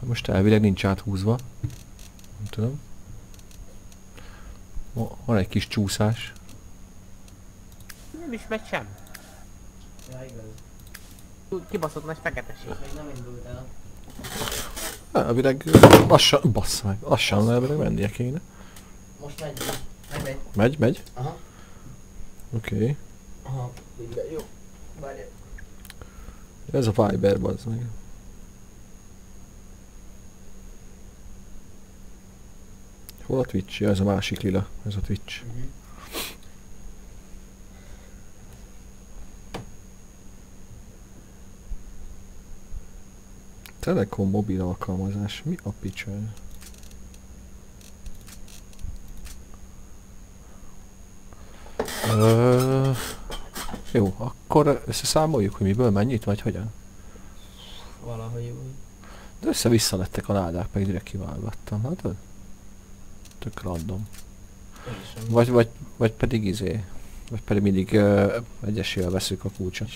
Most elvileg nincs áthúzva. Nem tudom. Van egy kis csúszás. Nem is megy sem. Ja, igaz. Kibaszott nagy feketeség. Még nem indult el. Elvileg lassan, bassza meg, lassan elvileg mennie kéne. Most megy. Megy. Megy, megy. Aha. Oké. Aha. Minden jó. Várj. Ez a Viber, bazd meg. Hol a Twitch? Ja, ez a másik lila, ez a Twitch. Telekom mobil alkalmazás, mi a picsa? Jó, akkor összeszámoljuk, hogy miből mennyit, vagy hogyan? Valahogy úgy. De össze-vissza lettek a ládák, meg direkt kiválogattam, látod? Tök random. Vagy pedig izé. Vagy pedig mindig egyesével veszük a kulcsot.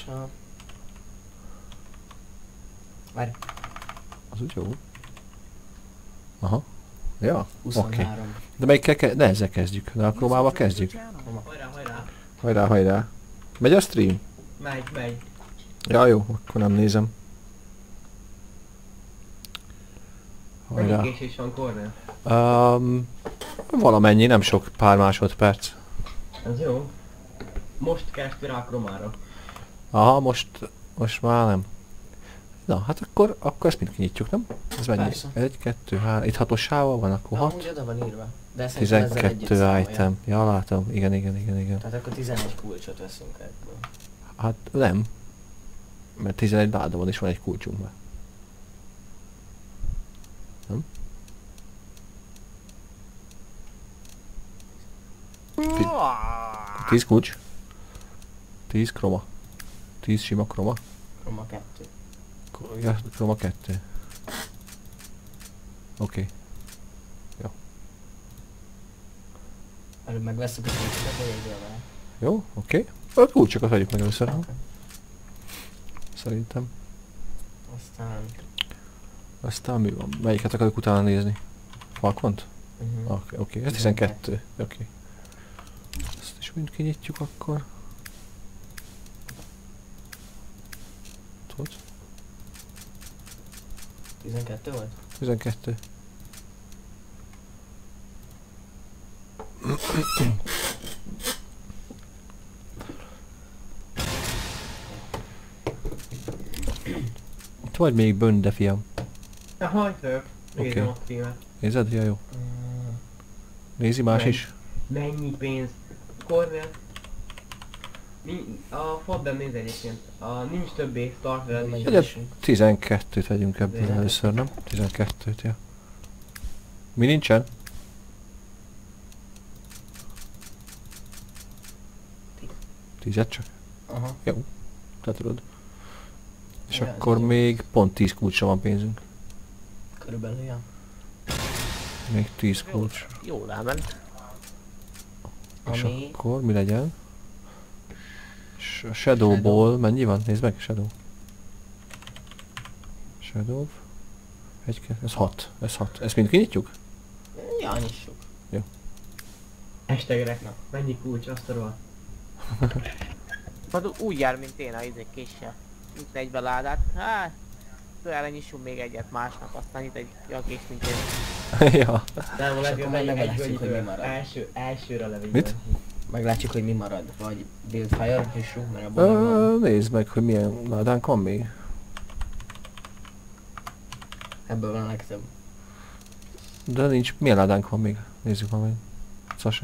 Várj. Az úgy jó. Aha. Ja, 23. oké. De melyikkel ne ezzel kezdjük. De a kromával kezdjük. Hajrá, hajrá. Hajrá, hajrá. Megy a stream? Megy. Ja, jó, akkor nem nézem. Mennyi Hajrá. késés van, Cornel? Valamennyi, nem sok, pár másodperc. Ez jó. Most kezdtünk rá a kromára. Aha, most már nem. Na, hát akkor ezt mind kinyitjuk, nem? Ez mennyi? Persze. 1, 2, 3, itt 6-os sával van, akkor 6. Amúgy oda van írva. De szerintem ezzel együtt 12 számolja. item. Ja, látom. Igen. Tehát akkor 11 kulcsot veszünk ebből. Hát nem. Mert 11 láda van és van egy kulcsunk már. Nem? 10 kulcs. 10 kroma. 10 sima kroma. Kroma 2. Ja, kroma 2. Oké. Előbb megveszünk a kulcsokat, vagy egy vele. Jó, oké. A kulcsokat hagyjuk meg először. Szerintem. Aztán mi van? Melyiket akarjuk utána nézni? Falcont? Oké. Ez 12. Oké. Ezt is mind kinyitjuk akkor. Tudod? 12 volt? 12. Itt vagy még bönde, fiam. Ja, hajtök. Nézem Oké. a filmet. Nézed? Ja, jó. Nézi más is? Mennyi pénz? Cornel. A Fodden néz egyébként. Nincs többé starter Egyet 12-t vegyünk ebből először, nem? 12-t, ja. Mi nincsen? Tízet csak? Aha. Jó. Te tudod. És Ja, akkor ez jó. még pont 10 kulcsra van pénzünk. Körülbelül, ja. Még 10 kulcs. Jól elment. És Ami... akkor mi legyen? Shadowból mennyi van? Nézd meg, Shadow. Shadow. Ez 6. Ez 6. Ezt mind kinyitjuk? Ja, nyissuk. Jó. Estegereknek. Mennyi kulcs, azt a rohadt. Hát úgy jár, mint én a izé késsel. Itt egybe ládát. Hát, tőle nyissunk még egyet másnak, aztán itt egy jakés, mint én. Ja. Nem, a legjobb egy meglátjuk, hogy mi marad. Elsőre levigyel. Mit? Meglátjuk, hogy mi marad. Vagy Buildfire és rúg, mert abban megvan. Nézd meg, hogy milyen ládánk van még. Ebből van a legtöbb. De nincs, milyen ládánk van még? Nézzük már meg. Szase.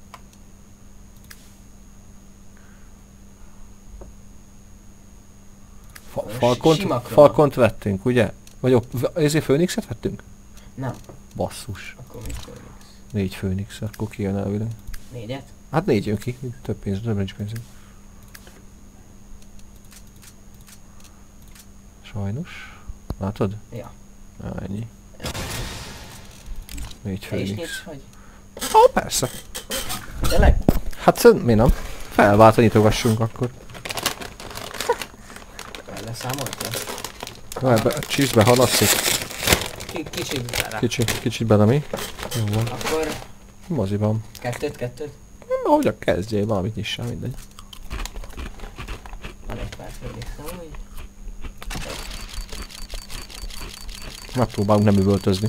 Sima kroma. Falcont vettünk, ugye? Vagy ezért Phoenixet vettünk? Nem. Basszus. Akkor még Phoenix. 4 Phoenix, akkor kijön elvileg. 4-et? Hát 4 jön ki, több pénz, több nincs pénzünk. Sajnos. Látod? Ja. Ennyi. 4 Te is Phoenix. nyitsz, vagy? Ó, persze. Tényleg? Hát mi nem? Felváltva nyitogassunk akkor. Leszámoltál? Na ebbe csízbe haladszik. Kicsit. Kicsit bele mi? Jó van. Akkor Moziban. kettőt. Ahogy kezdjél, valamit nyissál, mindegy. Van egy pár fölnéztem, úgy. Megpróbálunk nem üvöltözni.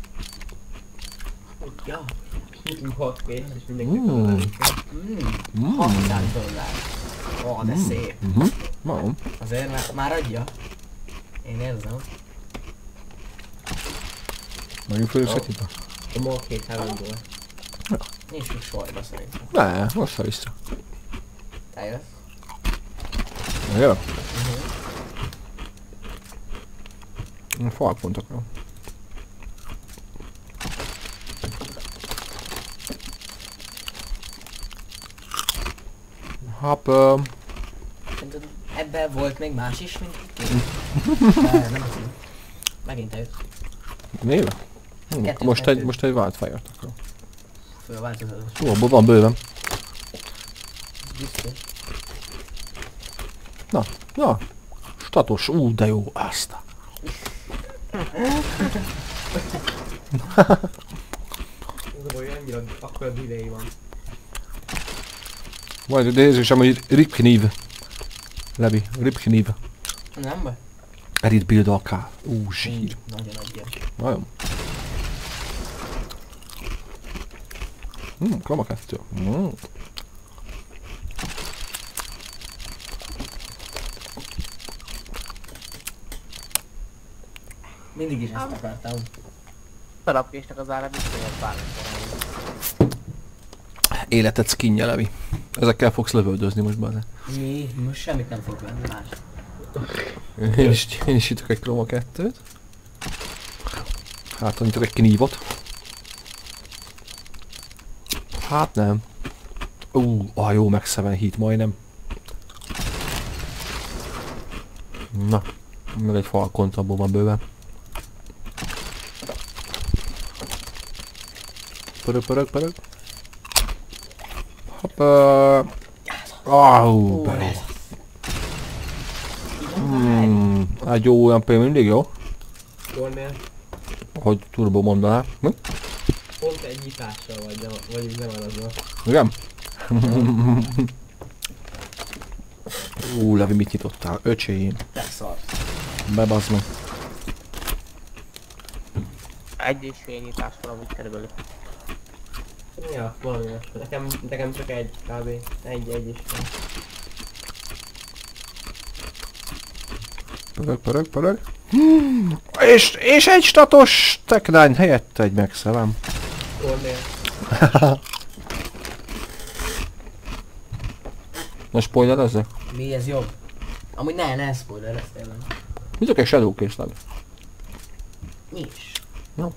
Ja. 6 kés, és mindenki Mm. 600 dollár. Ó, de szép. Van. Azért már adja. Én érzem. Nagyon fölöszetítve? a ma 2-3-ból. Nincs is sorba szerintem. Ne, vissza-vissza. Te jössz? Jó? Falpontokra. Hap... Szerinted ebben volt még más is, mint két? Nem hiszem. Megint eljött. Néve? Kettő, Most kettő. egy Wildfire-t akarok. Fölváltozott. Jó, abból van bőven. Biztos. Na, status, de jó, azt. Az a baj, annyira akkor a delay van. Majd nézzük sem, hogy ripknív. Levi, ripknív. Nem baj? Edit build akár. Zsír. Nagyon adja. Nagyon. Kroma 2. Mindig is ezt akartam. Talapkésnek az ára bizonyos bármikor. Életed skinje, Levi. Ezekkel fogsz lövöldözni most benne. Mi? Most semmit nem fog venni más. Én is ütök egy Kroma 2-t. Hát, nyitok egy knívot. Hát nem. Jó, meg 7 hit majdnem. Na, meg egy falkont, abból van bőven. Pörög. Hoppá. Be. Hát jó, olyan például mindig jó. Cornél Hogy turbo mondaná. pont egy nyitással vagyunk nem azzal. Igen? Levi, mit nyitottál? Öcsém. Te szar. Bebazd meg. Egy és fél nyitás valamit körülbelül. Ja, valami. Nekem csak egy kb. Egy is van. Pörög. És egy statos Tech9 helyett egy megszevem. Cornél. Na spoilerezzek? Mi ez jobb? Amúgy ne spoiler, ezt tényleg. Mit egy Shadow Case, Levi? Nincs. Jó.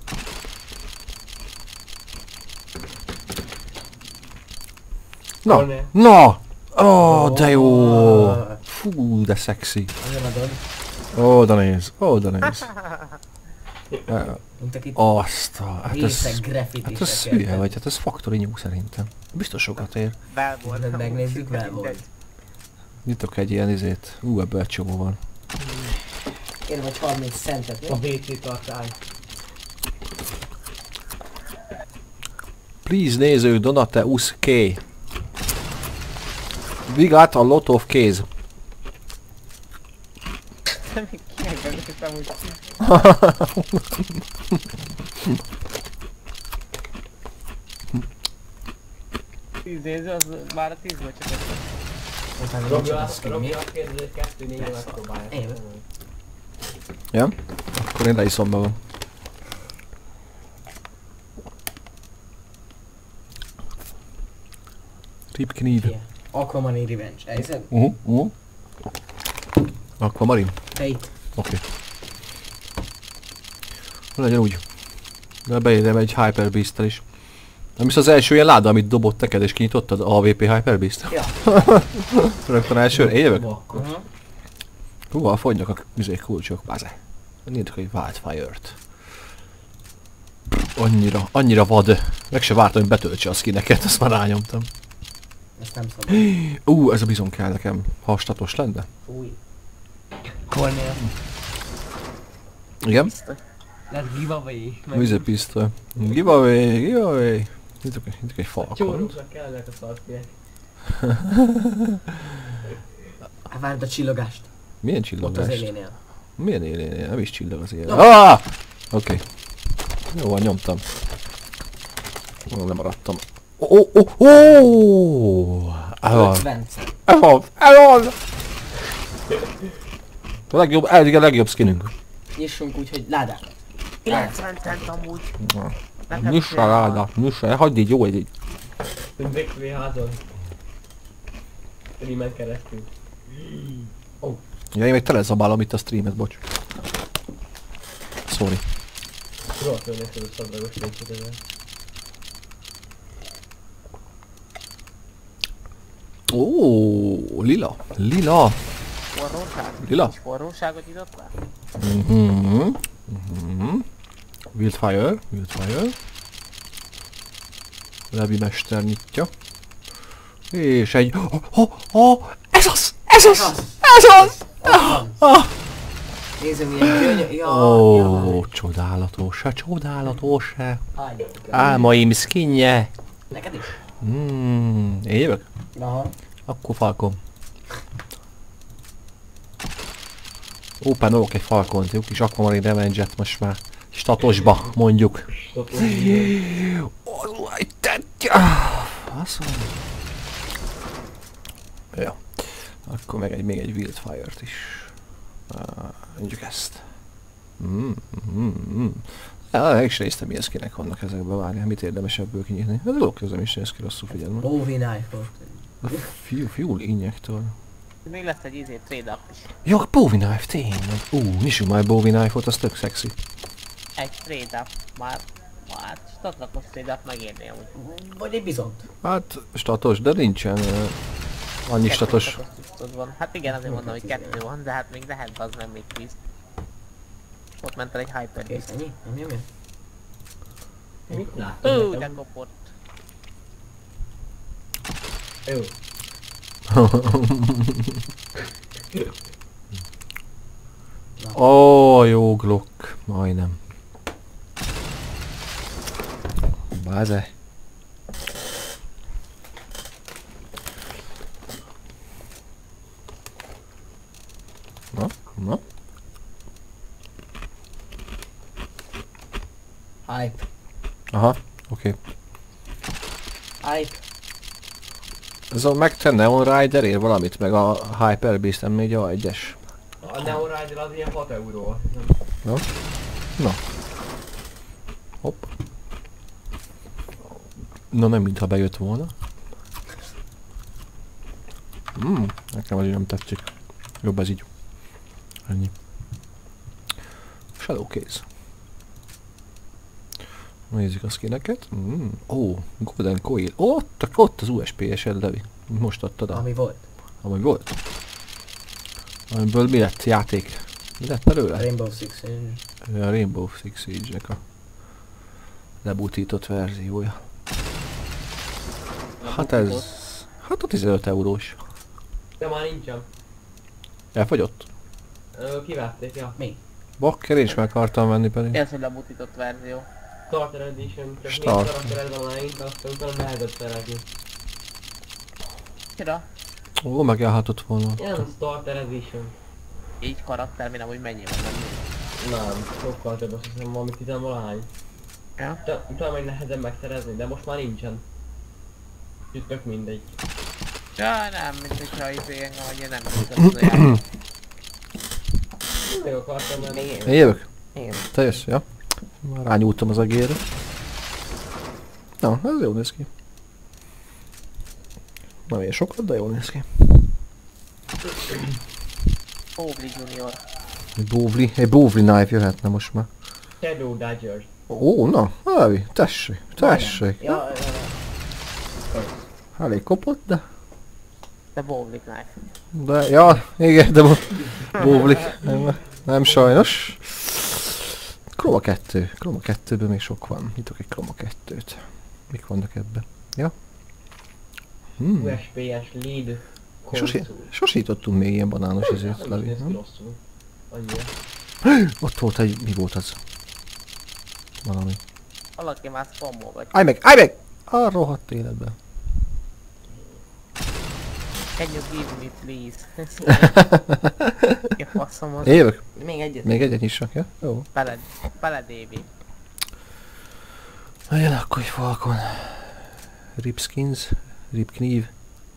Cornél. Na! De jó! Fú, de szexi. Nagyon adod. Oda néz. Mint akit Hát ez... részek graffitisek. Hát ez hülye vagy, hát ez Factory New szerintem. Biztos sokat ér. Belbolt. Megnézzük, Belbolt. Nyitok egy ilyen izét. Ebből egy csomó van. Én vagy 30 centet, A mi? WC tartály. Please néző Donate us K. We got a lot of keys. Kinek beszéltem úgy. Tíz néző, az már a 10 vagy csak egy. Utána nincs Robja a azt skin, mi? kérdezett 2-4 megpróbálja. Én. Ja? Akkor én leiszom magam. Rip knív. Yeah. Aquaman Revenge. Elhiszed? Aquamarine? Te itt. Oké. Legyen úgy. De beérem egy Hyper Beast-tel is. Nem is az első ilyen láda, amit dobott neked és kinyitottad? AVP Hyper Beast? Ja. Rögtön elsőre? Én jövök? Uh-huh. Fogynak a kulcsok, báze. Nézzük egy Wildfire-t. Annyira vad. Meg se vártam, hogy betöltse a skineket, azt már rányomtam. Ezt nem szabad. Ez a bizon kell nekem, ha statos lenne. Új. Cornél. Igen? Lesz giveaway. Vízipisztoly. Giveaway. Nyitok egy falkont. Csóróknak kellnek a szarpiek. Hát várd a csillogást. Milyen Ott az csillagást? élénél. Milyen élénél? Nem is csillag az élet. No. Ah! Oké. Jó van, nyomtam. Lemaradtam. Elvan. 50 cent. Elvan! A legjobb skinünk. Nyissunk úgy, hogy ládát. 90 cent amúgy. Nyissa ráda, nyissa, hagyd így, jó egy. Victory házon. Streamen keresztül. Ja, én még telezabálom itt a streamet, bocs. Sorry. Rohadt jól nézted a szabdagos létszét ezzel. Ó, lila. Lila. Forróság? Lila? Kis forróságot írott le? Wildfire. Levi mester nyitja. És egy... Ez az! Nézzük milyen gyönyörű. Ó, csodálatos. Álmaim skinje. Neked is? Én jövök? Aha. Akkor falkom. Openolok egy falkont, jó kis Aquamarine Revenge-et most már statosba mondjuk. Ja. Akkor még egy Wildfire-t is. Mondjuk ezt. El is néztem, milyen skinek vannak ezekben, várjál, mit érdemes ebből kinyitni. Ez a dolog közben is néz ki rosszul, figyelme. Bowie knife-ot. Fuel injektor. Még lesz egy trade-up is. Jó, Bowie knife, tényleg. Nyissunk már Bowie knife-ot, az tök szexi. Egy trade-up. Már statrakos trade-up megérné amúgy. Vagy egy bizont. Hát, statos, de nincsen annyi statos. Statos tisztod van. Hát igen, azért mondom, hogy 2 van, de hát még lehet az nem még 10. Ott ment el egy hyper. Kész, ennyi? Nem jön? Mit látod? De kopott. Jó. Ó, jó Glock. Majdnem. Báze. Na. Hype. Aha, oké. Hype. Ez a Mac 10 Neon Rider ér valamit, meg a Hyper Beast M4A1-es. A Neon Rider az ilyen 6 euró. No? Na. Hopp. Na nem mintha bejött volna. Nekem az így nem tetszik. Jobb ez így. Ennyi. Shadow Case. Nézzük a skineket. Golden Coil. Ott az USP-esed, Levi. Most adtad a... Ami volt. Ami volt. Amiből mi lett játék? Mi lett belőle? Rainbow Six Siege. A Rainbow Six Siege-nek a lebutított verziója. Hát ez... Hát a 15 eurós. De már nincsen. Elfogyott? Kivették, ja. Mi? Bakker én is meg akartam venni pedig. Ez, hogy lebutított verzió. Starter Edition. Csak Start. 4 karaktered van már aztán utána lehetett szerezni. Kira? Ó, megállhatott volna. Ilyen Starter Edition. Így karakter, mi nem úgy mennyi van nem. Nem, sokkal több, azt hiszem valami 10-valahány. Ja? Utána meg nehezebb megszerezni, de most már nincsen. Úgyhogy tök mindegy. Ja, nem, mint hogyha engem annyira nem jutott az a játék. Még akartam menni. Én jövök? Igen. Te jössz, ja? Már rányúltam az egérre. Na, ez jól néz ki. Nem ér sokat, de jól néz ki. Bowley Junior. Egy Bowley knife jöhetne most már. Shadow Dodgers. Ó, na, Levi, tessék. Ja. Elég kopott, de... De Bowley Knife. De, ja, igen, de Bowley. Nem sajnos. Chroma 2. Chroma 2-ből még sok van. Nyitok egy Chroma 2-t. Mik vannak ebben? Ja? USP-es lead. Sosítottunk még ilyen banános ezért, Nem Levi. néz ki rosszul. Annyira. Ott volt egy... Mi volt az? valami. Valaki már spammolgat. Állj meg! Állj meg! A rohadt életben. Can you give me please? Ja, faszom az. Évek? Még egyet. Még egyet nyissak, ja? Jó. Bele DB. Na jön akkor egy falkon. Ripskins. Ripknív.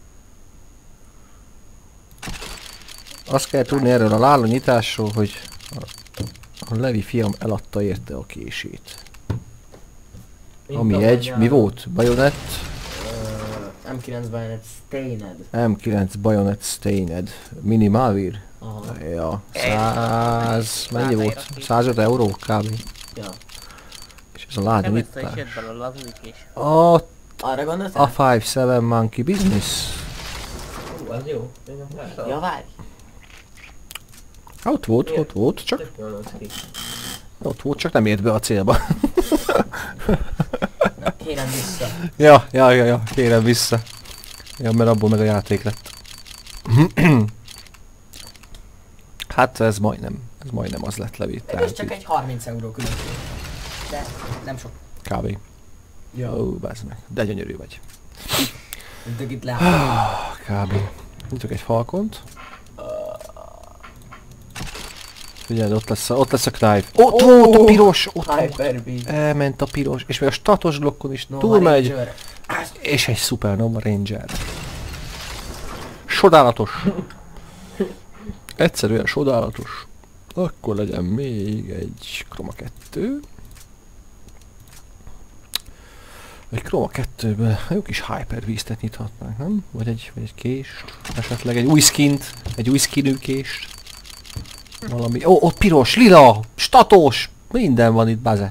Azt kell tudni erről a lálonyításról, hogy a Levi fiam eladta érte a kését. Ami egy, mi volt? Bajonett? M9 Bayonet Stained. M9 Bayonet Stained. Minimálvír? Aha. Ja. 100... Mennyi volt? 105 euró kb. Ja. És ez a Nem össze is lányonyítás. jött belőle az új kés. A Arra gondoltál? 5-7 Monkey Business. Az jó. Még nem látom. Ja, várj. Ott volt, csak... Tök jól néz ki. Ott volt, csak nem ért be a célba. Na, kérem vissza. Ja, kérem vissza. Ja, mert abból meg a játék lett. Hát ez majdnem az lett Levi. Ez csak egy 30 euró különbség. De nem sok. Kb. Ja. Ó, bázd meg. De gyönyörű vagy. Dög itt látom. Kb. Nyitok egy falkont. Figyelj, ott lesz a knife. Ott volt a piros! Ott volt. Hyper-beam. Elment a piros. És még a statos blokkon is Nova túlmegy. Ranger. És egy Supernova Ranger. Csodálatos. Egyszerűen csodálatos. Akkor legyen még egy Chroma 2. Egy Chroma 2-ből jó kis Hyper-Beastet nyithatnánk, nem? Vagy egy kést. Esetleg egy új skint. Egy új skinű kést. Valami. Ó, ott piros, lila, statos. Minden van itt, baze.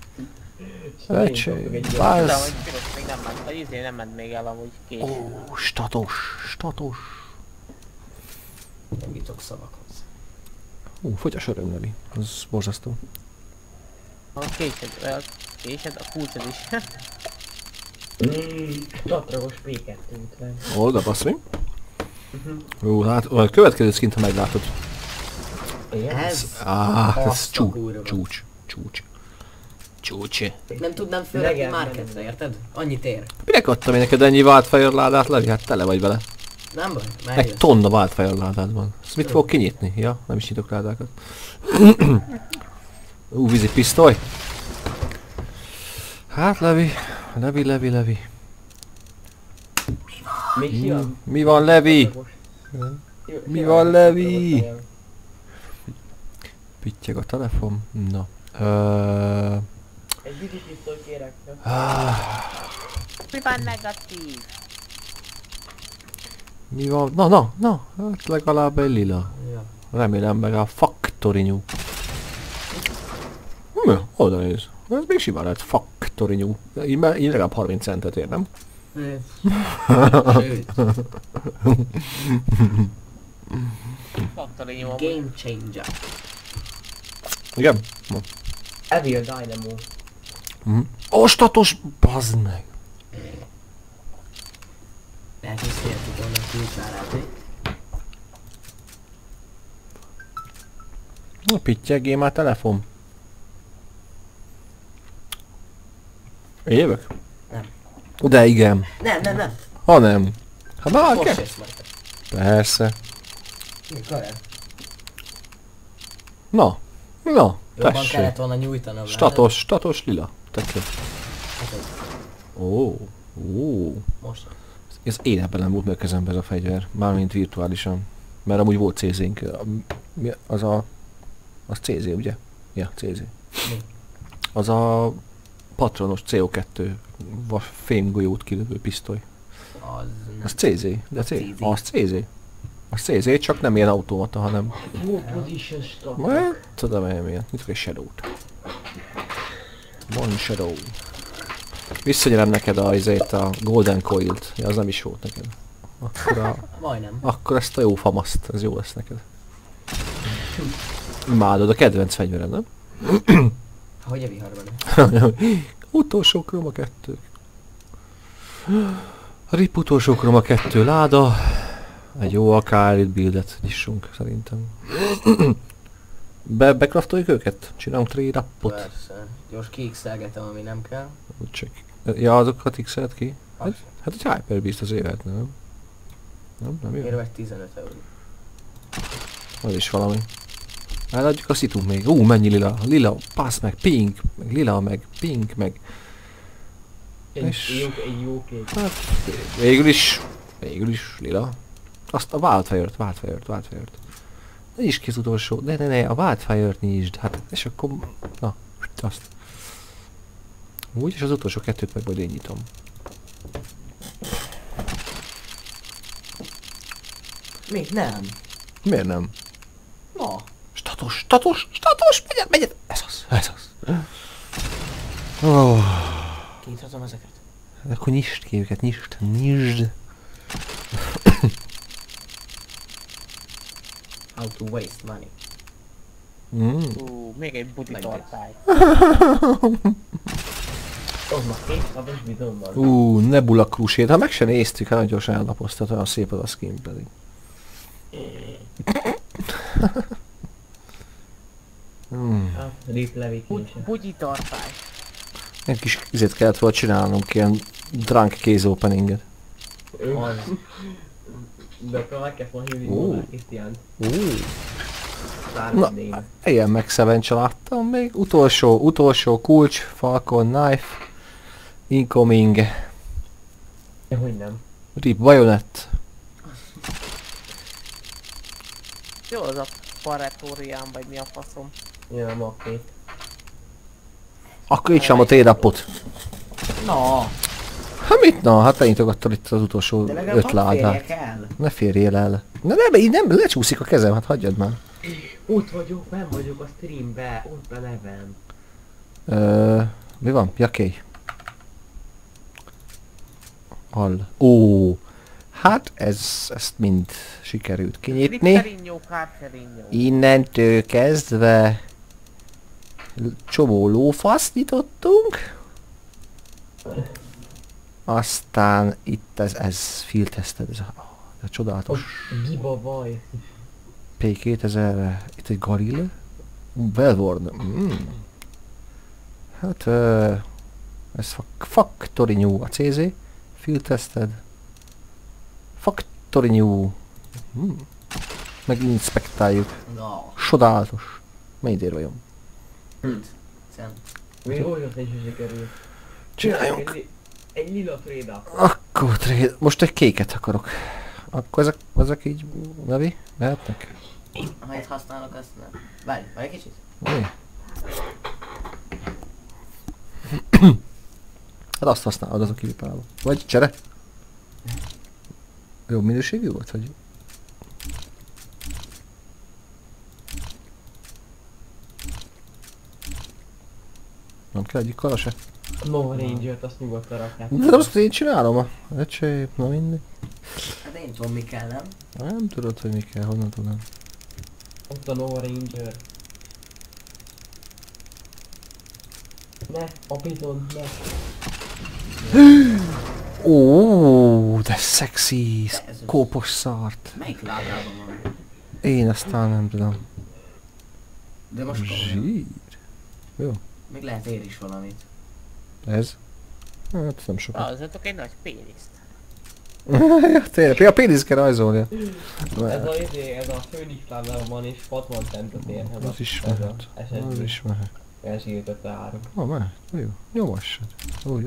Öcsé, Tudom, báz. hogy piros még nem ment, vagy izé nem ment még el amúgy kés. Ó, statos. Nem jutok szavakhoz. Fogy a söröm, Levi. Az borzasztó. A késed, a kulcod is. Tatragos P2-t. Oda, bassz mi? Ó, hát a következő skint, ha meglátod. Ez? Ez Azt a kurva. Csúcs. Nem tudnám fölrakni Legyen, marketre, nem. érted? Annyit ér. Minek adtam én neked ennyi Wildfire ládát, Levi? Hát tele vagy vele. Nem baj, Egy megjössz. tonna Wildfire ládát van. Ezt mit fogok kinyitni? Ja, nem is nyitok ládákat. Vízi pisztoly. Hát Levi. Még jön? Mi van, Levi? Mi van, Levi? Pittyeg a telefon. Na. Egy vízi pisztoly kérek. Mi van negatív? Mi van? Na. Hát legalább egy lila. Ja. Remélem meg a Factory New. Oda néz. Ez még simán lehet Factory New. Így legalább 30 centet ér, nem? Sőt, Faktori nyomom. game changer. Igen? Evil Dynamo. Ó, statos! Bazd meg! Lehet, hogy széltük volna a kulcsárát. Na, pittyegé már telefon. Én jövök? Nem. De igen. Nem. Ha nem. Hát már Most kell. jössz majd. Persze. Mikor? Na. Jobban Tessék. kellett volna nyújtanom. Statos lila. Tetszik. Ó. Most. Ez életben nem volt meg a kezemben ez a fegyver. Mármint virtuálisan. Mert amúgy volt CZ-nk. Az CZ, ugye? Ja, CZ. Mi? Az a patronos CO2 fémgolyót kilövő pisztoly. Az nem. Az CZ, de Az CZ, csak nem ilyen automata, hanem... Full position stop. Majd tudom én milyen. Nyitok egy Shadow-t. One Shadow. Visszanyerem neked a Golden Coil-t. Ja, az nem is volt neked. Majdnem. Akkor ezt a jó famaszt, ez jó lesz neked. Imádod, a kedvenc fegyverem, nem? Hogy a viharban? Utolsó Chroma 2. RIP utolsó Chroma 2 láda. Egy jó akár buildet nyissunk szerintem. Bekraftoljuk őket? Csinálunk 3 rappot? Persze. Gyors kiixelgetem, ami nem kell. Csak. Ja, azokat x-elt ki? Hát egy Hyper Beast az évet, nem? Nem jó? Érvek 15 euró. Az is valami. Eladjuk a szitunk még. Mennyi lila. Lila, passz meg, pink, meg lila, meg pink, meg... És- Egy jó kék. Hát, végül is lila. Azt a Wildfire-t. Ne nyisd ki az utolsó, ne, a Wildfire-t nyisd. Hát, és akkor, na, azt. Úgy, és az utolsó 2-t meg majd én nyitom. Még nem. Miért nem? Na. Status, megyed! Ez az. Oh, Kinyithatom ezeket. akkor nyisd ki őket, nyisd. How to waste money. Még egy budi Like tortály. Az már 2 napos videón van. Nebula Crusade. Ha meg se néztük, hát nagyon gyorsan ellapoztat, olyan szép az a skin pedig. Hát, Rip levikése. Budi tortály. Egy kis izét kellett volna csinálnunk, ilyen drunk case openinget. Az. De akkor meg kell volna hívni Ó. Molnár Krisztiánt. Na, ilyen meg Seven-c láttam még. Utolsó kulcs, Falcon Knife, Incoming, Ja, hogy nem. Rip Bayonet. Jó az a Paratorian, vagy mi a faszom. Jön a mappét. Akkor így sem a T-rapot. Na. Hát mit? Na, hát te nyitogattad itt az utolsó De 5 legalább hadd ládát. férjek el. Ne férjél el. Így nem lecsúszik a kezem, hát hagyjad már. Ott vagyok, benn vagyok a streambe, ott a nevem. Mi van? Jaké? Hall. Hát ezt mind sikerült kinyitni. Ripterinyó, Kárterinyó. Innentől kezdve csomó lófaszt nyitottunk. Aztán itt ez field tested, ez a csodálatos Giba vaj. P2000-re. Itt egy Gorilla. Velvorn. Hát ez Factory New a CZ. Field tested. Factory New. Meg inspektáljuk. Na. Csodálatos. Mennyit ér vajon? Szent. Még olyat is sikerült. Csináljunk. Egy lila trade-up. Akkor trade. Most egy kéket akarok. Akkor ezek így, Levi? Mehetnek? Ha itt használok, azt nem. Várj egy kicsit. Mi? Hát azt használod, az a kilipáló. Vagy csere? Jobb minőségű volt, vagy? Nem kell egyik kara se? Nova Ranger-t azt nyugodtan rakják. De azt én csinálom a ecsép, na mindegy. Hát én tudom mi kell, nem? Nem tudod, hogy mi kell, honnan tudom. Ott a Nova Ranger. Ne, a bizon, ne. De szexi, kópos szart. Melyik ládában van? Én aztán nem tudom. De most Zsír. még lehet ér is valamit. Ez? Hát nem sokat. Rajzoltok egy nagy péniszt. Ja, tényleg, a pénisz kell rajzolni. Ez a Phoenix lábában van és 60 centet érhet. Az is mehet. Az is mehet. Elsírtette 3. Mehet. Jó. Nyomassad. Úgy,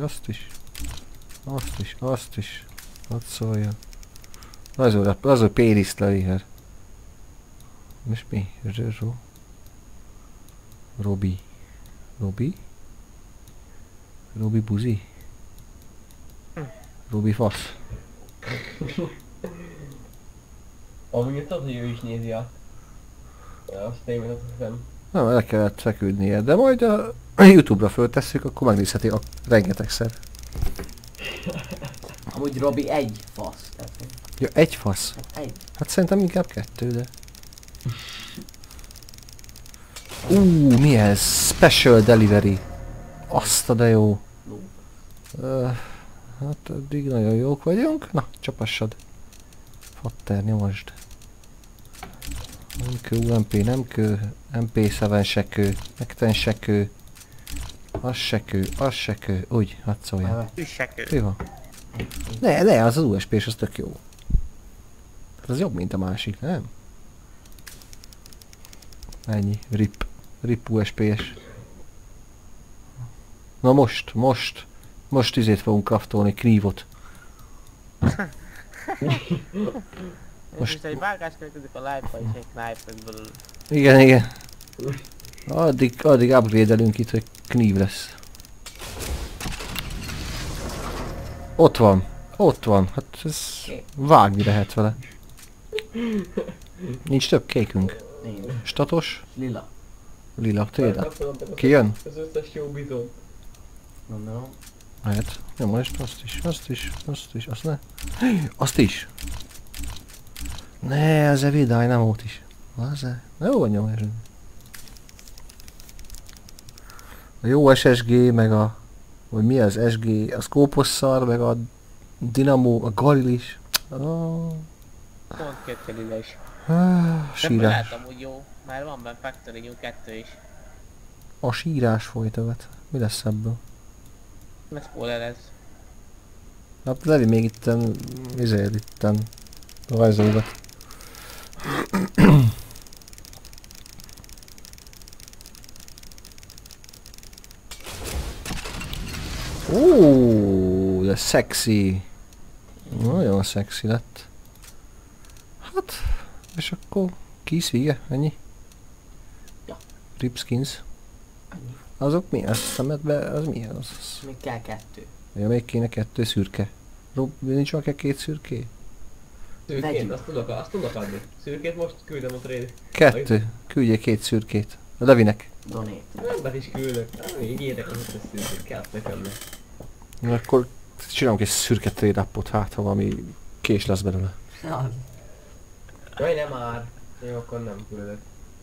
azt is. Hadd szóljon. Rajzolj péniszt le, Iher. És mi? Zsuzsó. Robi buzi? Robi fasz. Amúgy tudod, hogy ő is nézi a streamet, azt hiszem. Nem, el kellett feküdnie, de majd a YouTube-ra föltesszük, akkor megnézheti a rengetegszer. Amúgy Robi egy fasz. Tehát, Ja, egy fasz. egy. Hát szerintem inkább 2, de... mi ez? Special Delivery. Azt a de jó. Hát eddig nagyon jók vagyunk. Na, csapassad. Fatter, nyomasd. Nem kő, UMP, nem kő, MP7 se kő, Mekten se kő. Az se kő, az se kő. Úgy, hadd szólja. Üssekő. Mi van? Ne, az USP-s, az tök jó. Az jobb, mint a másik, nem? Ennyi, RIP USP-s. Na most izét fogunk kraftolni, knívot. Most egy vágás következik a live-ba és egy knife-ből. Igen. Addig upgrade-elünk itt, hogy knív lesz. Ott van, hát ez vágni lehet vele. Nincs több kékünk. Nincs. Statos? Lila. Tényleg? Ki jön? Az összes jó bizony. Gondolom. Hát, jó, most azt ne. Azt is. Ne, az Evidály nem ott is. Az-e? Jó van nyomás. A jó SSG, meg a... Vagy mi az SG, a Scopos szar, meg a Dynamo, a Galil is. Oh. Pont kettő lila is. De Sírás. lehet amúgy jó, már van benne Factory New 2 is. A sírás folytagat. Mi lesz ebből? Ne spoilerezz. Hát Levi még itten, itten rajzolgat. Ó, de szexi. Nagyon szexi lett. Hát, és akkor kész vége, ennyi? Ja. Ripskins. Annyi. Azok mi? Azt szemedbe, az mi az? Még kell 2. Ja, még kéne 2 szürke. Nincs van kell 2 szürké? Szürkét, Vegyünk. azt tudok adni. Szürkét most küldöm a trade. 2. Küldjél 2 szürkét. A Levinek. Donate. Nem is küldök. Még érek az összes szürkét. Kell nekem meg. Na, akkor csinálunk egy szürke trade upot, hát ha valami kés lesz belőle. Na, Jaj, nem már. Jó, akkor nem küldök.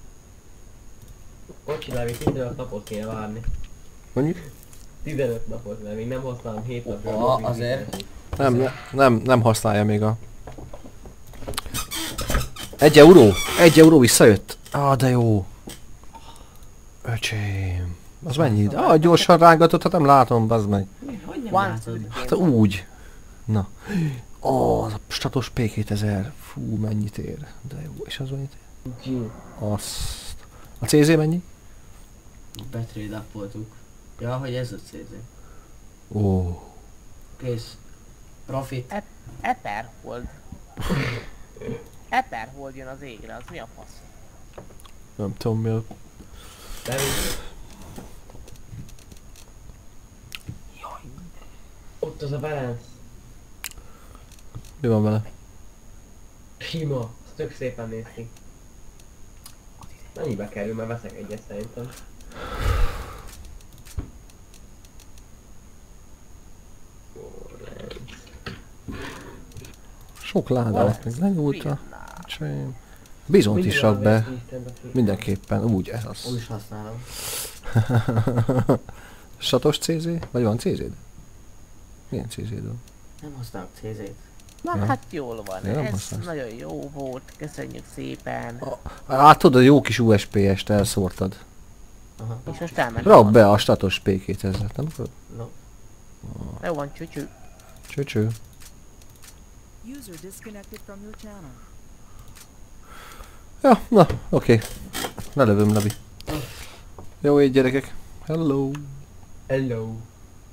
Kocsi Levi, 15 napot kéne várni. Mondjuk? 15 napot, mert még nem használom 7 napja. Ó, azért. Nem használja még a... 1 euró! 1 euró visszajött! De jó! Öcsém! Az mennyi? Gyorsan rángatott, hát nem látom, bazd meg. Hogy nem Van látod? Hát úgy. Na. Az a statos P2000. Fú, mennyit ér. De jó, és az mennyit ér? Azt. A CZ mennyi? Betrade upoltuk. Ja, hogy ez a CZ. Ó. Kész. Profit. Etherhold. Etherhold jön az égre, az mi a fasz? Nem tudom mi a... Levi. Ott az a balance. Mi van vele? Sima. Az tök szépen néz ki. Mennyibe kerül, mert veszek egyet szerintem. Sok láda lett meg lenyúlta. Csém. Bizont is rak be. Mindenképpen, úgy, ez Úgy az. is használom. Satos CZ? Vagy van CZ-d? Milyen CZ-d van? Nem használok CZ-t. Na Ja. hát jól van, Ja, nem ez használsz. nagyon jó volt, köszönjük szépen. Hát tudod, a jó kis USP-est elszórtad. Aha. És most elment. Rak be a statos P2000-et, nem tudod? No. Jó van, csücsü. Cső. User disconnected from your channel. Ja, na, oké. Lelövöm, Levi. Jó, így gyerekek. Hello. Hello.